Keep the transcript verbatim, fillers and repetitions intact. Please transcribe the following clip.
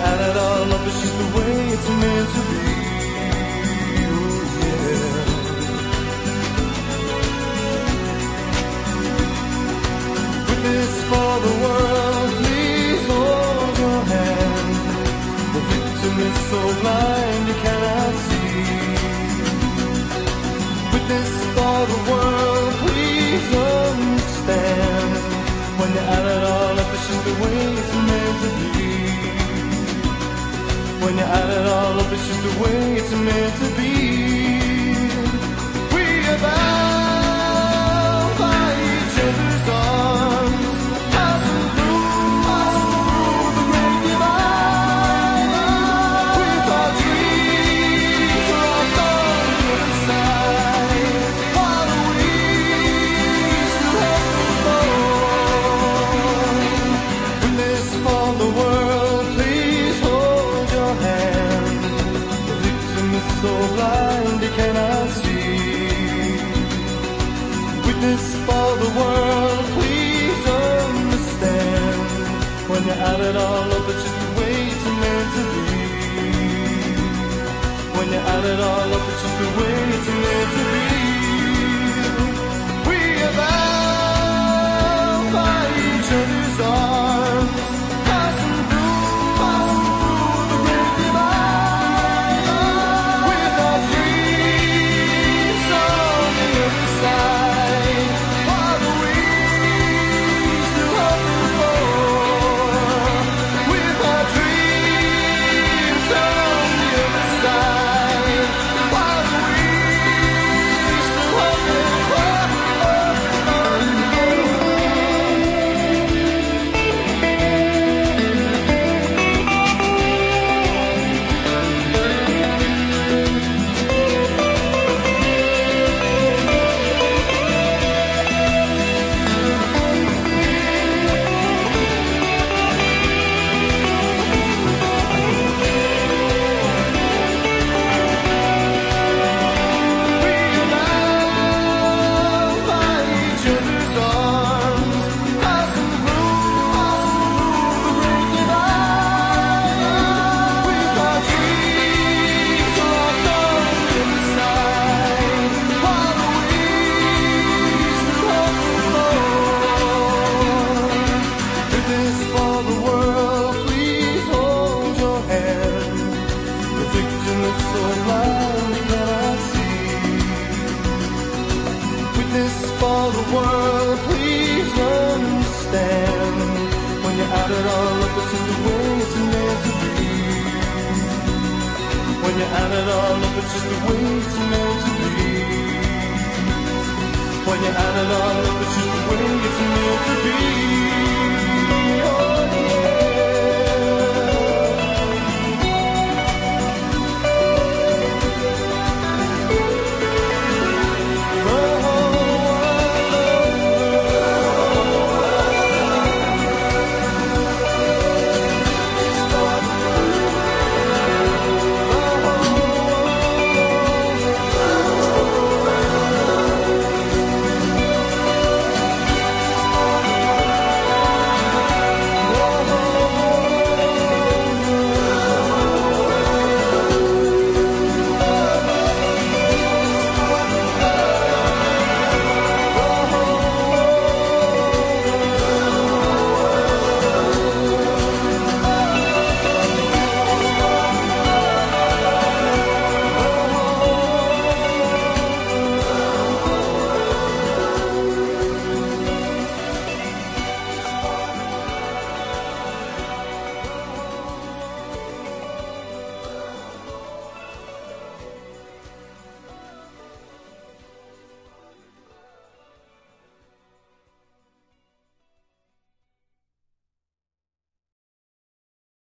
add it all up, it's just the way it's meant to be. Ooh, yeah. Witness for the world, please hold your hand. The victim is so blind you cannot see. Witness for the world, please understand. When you add it all up, it's just the way it's meant to be. When you add it all up, it's just the way it's meant to be. We are bound by each other's arms, passing through, passing through the great divide. With our dreams locked on the other side, while we still have to flow. Witness for the world, please hold your hand. The victim is so blind he cannot see. Witness for the world, please understand. When you add it all up, it's just the way it's meant to be. When you add it all up, it's just the way it's meant to be. We are bound by each other's arms, passing through, passing through the great divide. With our dreams on the other side, while we still have to flow. With our dreams on the other side, while we still have to flow. Witness for the world, please understand. When you add it all up, it's just the way it's meant to be. When you add it all up, it's just the way it's meant to be. When you add it all up, it's just the way it's meant to be. Oh, yeah.